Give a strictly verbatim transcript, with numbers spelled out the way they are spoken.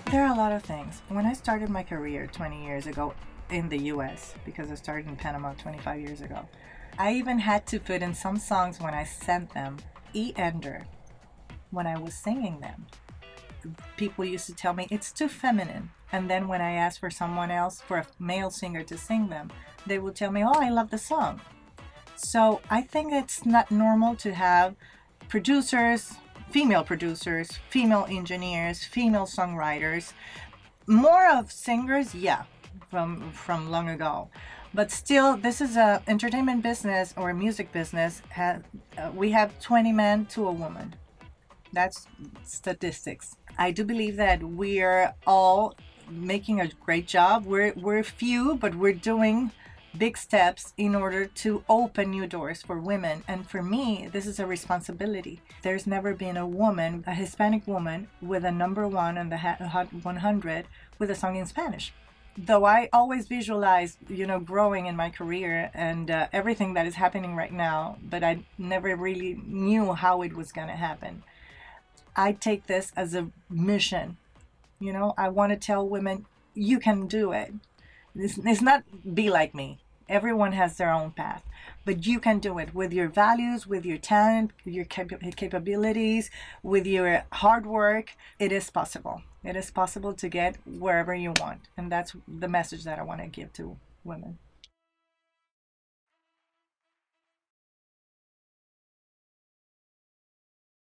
There are a lot of things. When I started my career twenty years ago in the U S, because I started in Panama twenty-five years ago, I even had to put in some songs when I sent them, Erika Ender, when I was singing them. People used to tell me it's too feminine. And then when I asked for someone else, for a male singer to sing them, they would tell me, oh, I love the song. So I think it's not normal to have producers, female producers, female engineers, female songwriters, more of singers, yeah, from from long ago. But still, this is a entertainment business or a music business. Ha, uh, we have twenty men to a woman. That's statistics. I do believe that we're all making a great job. We're we're few, but we're doing big steps in order to open new doors for women. And for me, this is a responsibility. There's never been a woman, a Hispanic woman, with a number one on the Hot one hundred with a song in Spanish. Though I always visualize, you know, growing in my career and uh, everything that is happening right now, but I never really knew how it was going to happen. I take this as a mission. You know, I want to tell women, you can do it. It's, it's not be like me. Everyone has their own path, but you can do it with your values, with your talent, your cap capabilities, with your hard work. It is possible. It is possible to get wherever you want. And that's the message that I want to give to women.